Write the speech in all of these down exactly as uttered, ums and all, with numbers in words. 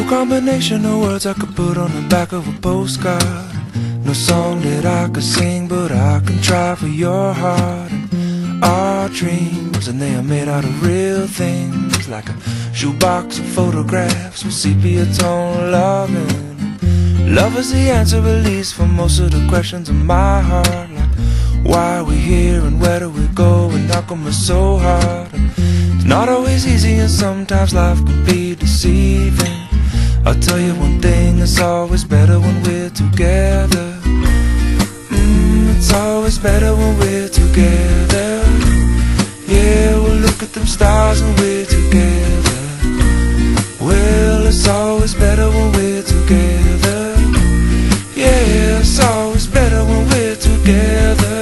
combination of words I could put on the back of a postcard. No song that I could sing, but I can try for your heart. And our dreams, and they are made out of real things, like a shoebox of photographs with sepia tone loving. Love is the answer, at least, for most of the questions in my heart, like why are we here and where do we go, and how come it's so hard. And it's not always easy, and sometimes life can be deceiving. I'll tell you one thing, it's always better when we're together. mm, It's always better when we're together. Yeah, we'll look at them stars when we're together. Well, it's always better when we're together. Yeah, it's always better when we're together.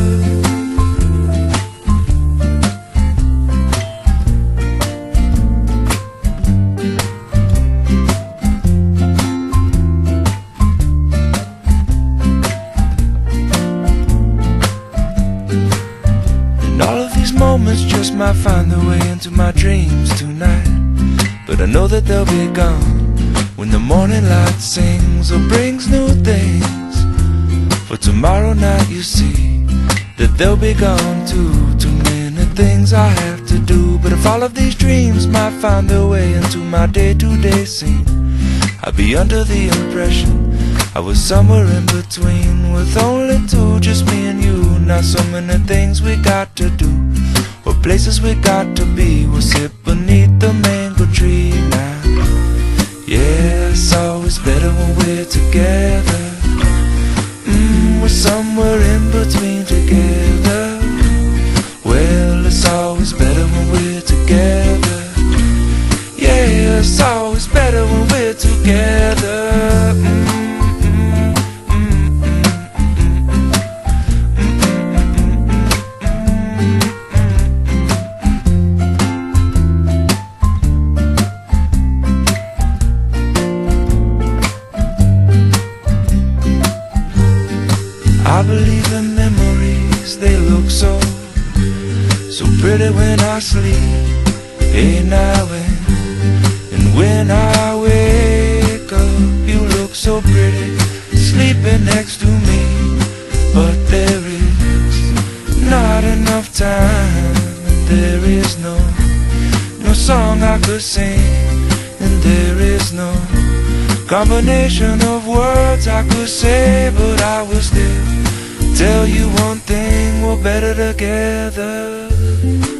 Moments just might find their way into my dreams tonight, but I know that they'll be gone when the morning light sings or brings new things. For tomorrow night you see that they'll be gone too. Too many things I have to do, but if all of these dreams might find their way into my day-to-day scene, I'd be under the impression I was somewhere in between, with only two, just me and you. Not so many things we got to do, or places we got to be. We'll sit beneath the mango tree now. Yeah, it's always better when we're together. mm, We're somewhere in between together. Well, it's always better when we're together. Yeah, it's always better when we're together. mm. I believe in memories, they look so, so pretty when I sleep. Hey now and, and when I wake up, you look so pretty, sleeping next to me. But there is not enough time, and there is no, no song I could sing, and there is no combination of words I could say, but I will still tell you one thing, we're better together.